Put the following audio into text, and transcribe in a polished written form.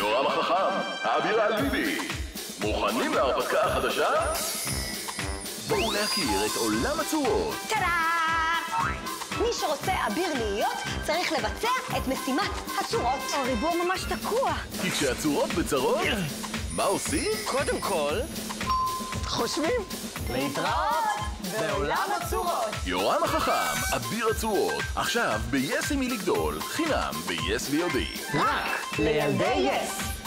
יורם החכם, האביר האלביבי. מוכנים להרפתקה החדשה? בואו להכיר את עולם הצורות. טאדה! מי שרוצה אביר להיות צריך לבצע את משימת הצורות. הריבוע ממש תקוע. כי כשהצורות בצרות, מה עושים? קודם כל, חושבים להתראות בעולם הצורות. יורם החכם, אביר הצורות, עכשיו ב-yes עם מי לגדול, חינם ב-yes VOD. רק לילדי יס.